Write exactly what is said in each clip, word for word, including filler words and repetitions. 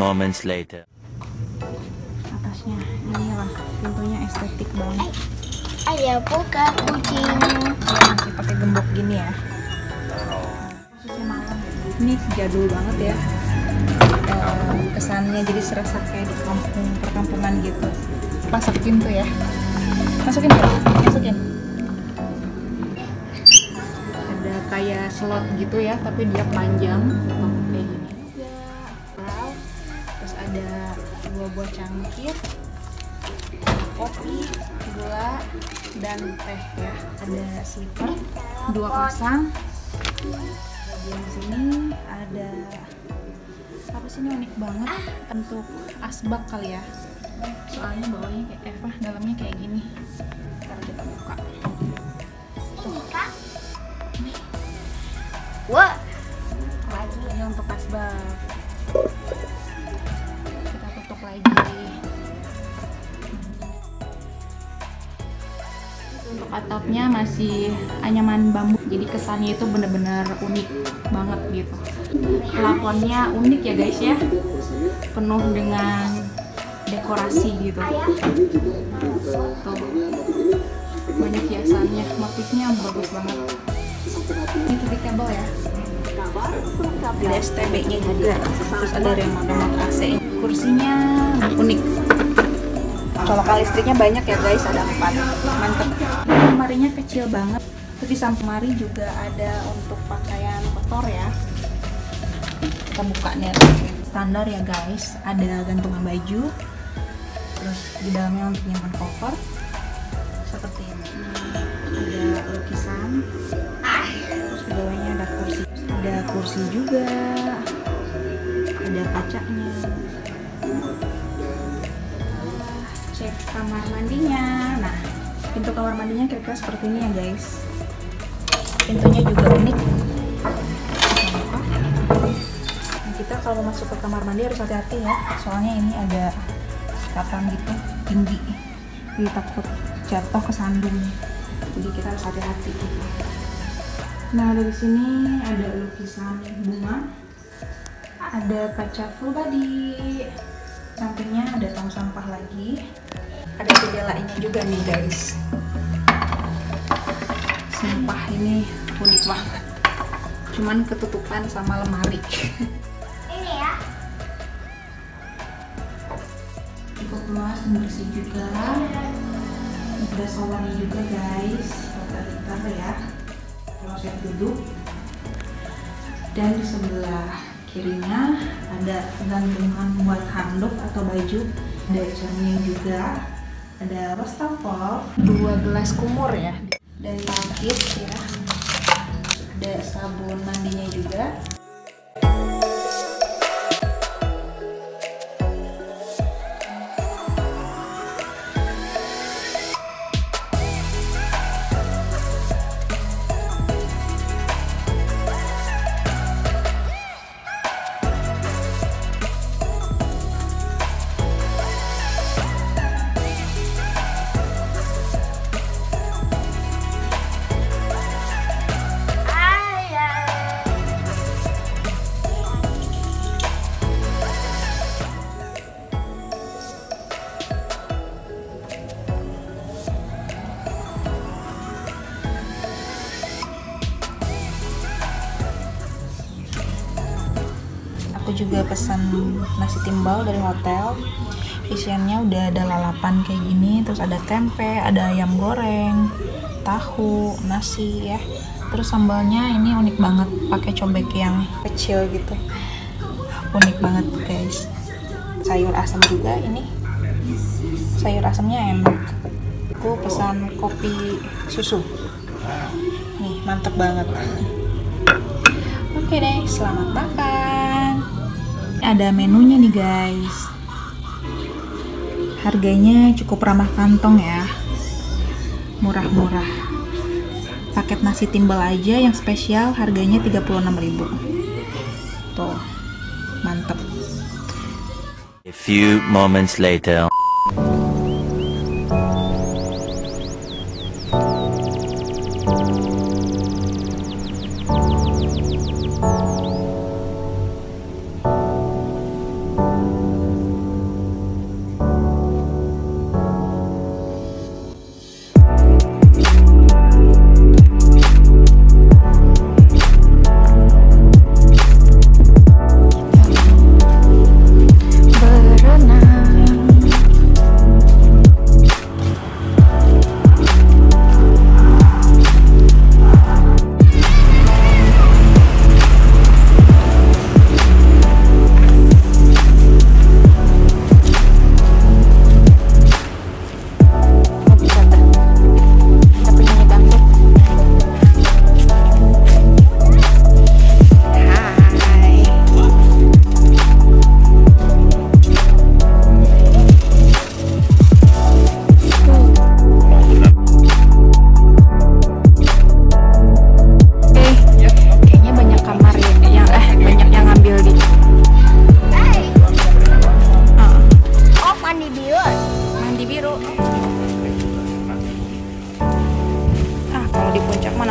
moments later. Atasnya ini lah, pintunya estetik banget. Ayo buka kucing. Dia masih pakai gembok gini ya. Posisi malam. Ini jadul banget ya. Eh, kesannya jadi serasa kayak di kampung perkampungan gitu. Masuk pintu ya. Masukin ya, masukin. Ada kayak slot gitu ya, tapi dia panjang. Oh, kayak gini juga. Wow. Terus ada dua buah cangkir, kopi, gula, dan teh ya. Ada slipper, dua pasang. Bagian sini ada apa sih, ini unik banget, bentuk asbak kali ya. Soalnya bawahnya kayak eh, apa dalamnya kayak gini. Ntar kita buka. Tuh. Nih. Wah. Lagi ini untuk asbak. Kita tutup lagi. Untuk atapnya masih anyaman bambu, jadi kesannya itu bener-bener unik banget gitu. Plafonnya unik ya guys ya, penuh dengan dekorasi gitu. Tuh, banyak hiasannya, motifnya bagus banget. Ini T V kabel ya, ada S T B-nya juga, terus ada remote A C. Kursinya unik. Colokan listriknya banyak ya guys, ada empat, mantep. Lemarinya kecil banget. Terus di samping lemari juga ada untuk pakaian kotor ya. Kita buka nih, standar ya guys, ada gantungan baju. Terus di dalamnya untuk nyimpan koper seperti ini. Ada lukisan. Terus di bawahnya ada kursi. Ada kursi juga. Ada kacanya. Cek kamar mandinya. Nah, pintu kamar mandinya kira-kira seperti ini ya guys. Pintunya juga unik. Nah, kita kalau masuk ke kamar mandi harus hati-hati ya, soalnya ini ada sikatan gitu tinggi, jadi takut jatuh ke sandung. Jadi kita harus hati-hati. Nah, dari sini ada lukisan bunga, ada kaca full body. Sampingnya ada tong sampah lagi. Ada jendela ini juga nih guys. Sumpah ini unik banget. Cuman ketutupan sama lemari. Ini ya. Cukup luas dan bersih juga. Ada showernya juga guys. Bentar ya. Kloset duduk. Dan di sebelah kirinya ada gantungan buat handuk atau baju, ada cermin juga, ada wastafel, dua gelas kumur ya, dari Malkit ya, ada sabun mandinya juga. Aku juga pesan nasi timbal dari hotel. Isiannya udah ada lalapan kayak gini, terus ada tempe, ada ayam goreng, tahu, nasi ya. Terus sambalnya ini unik banget, pakai cobek yang kecil gitu. Unik banget guys. Sayur asam juga ini. Sayur asamnya enak. Aku pesan kopi susu. Nih, mantep banget. Oke deh, selamat makan. Ada menunya nih guys. Harganya cukup ramah kantong ya. Murah-murah. Paket nasi timbal aja yang spesial harganya tiga puluh enam ribu. Tuh, mantep. A few moments later.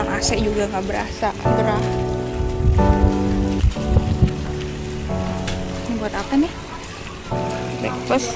A C juga nggak berasa gerah. Ini buat apa nih? Breakfast.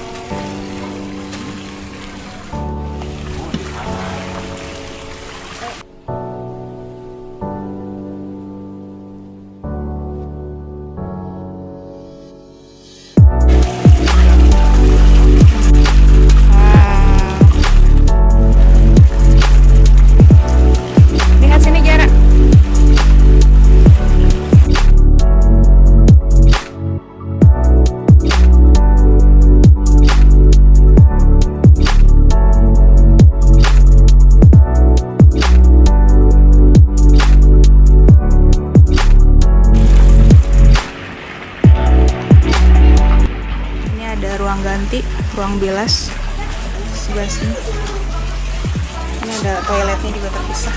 Ruang ganti, ruang bilas sebelah sini. Ini ada toiletnya juga terpisah.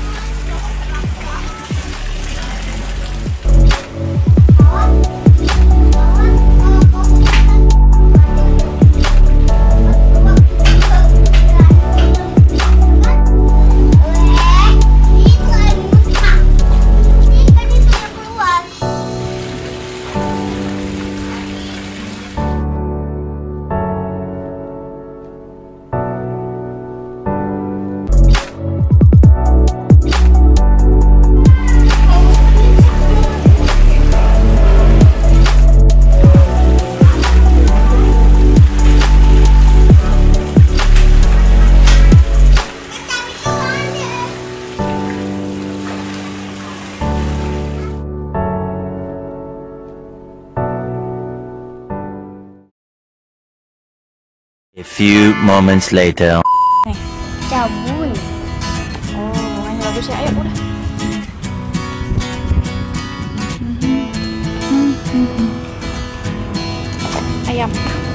A few moments later. Nih. Sabun. Oh, bunganya bagus ya. Ayo udah. Ayam.